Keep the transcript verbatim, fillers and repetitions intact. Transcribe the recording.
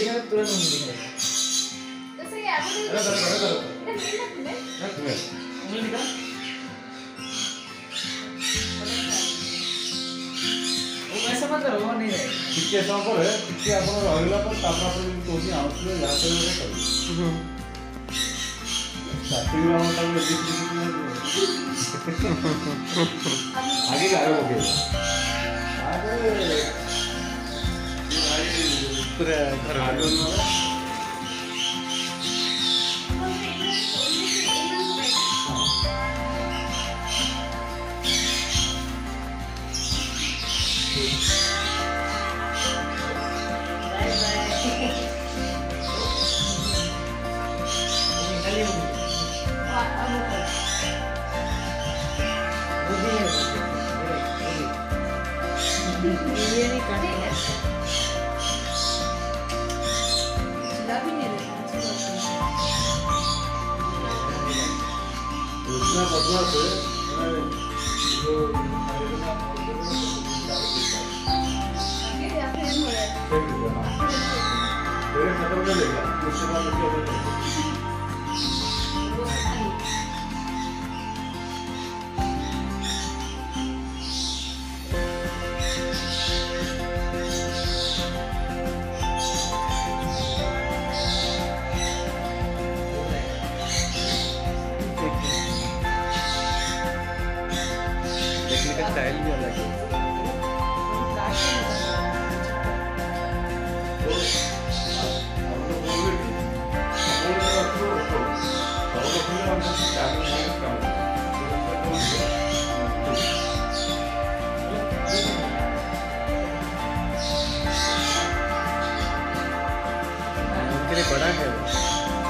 दिखा तुरंत मुंह दिखाएगा। तो सही है आपको करो करो करो करो इधर मेल ना तुम्हें ना तुम्हें उंगली दिखा वो ऐसा मत करो वो नहीं रहेगा ଟିକେ ସମୟ ପରେ ଟିକେ ଆପଣ ରହିଲା ପରେ ତାପରେ ଆପଣ ଯେମିତି କହୁଛି ଆଉଥିଲେ ଯାହା କରିବେ କରିବେ ଷ୍ଟାର୍ଟିଂରୁ ଆମର ତାକୁ ଏଠି ଆଗେ ଗାର ପକେଇବ ତାପରେ पूरा घर ये नहीं काटेगा चिल्ला भी नहीं रहा उतना बदला से जो आगे जाते हैं मोड़े मेरे खत्म कर लेगा उसके बाद क्या होगा स्टाइल भी अलग है बड़ा है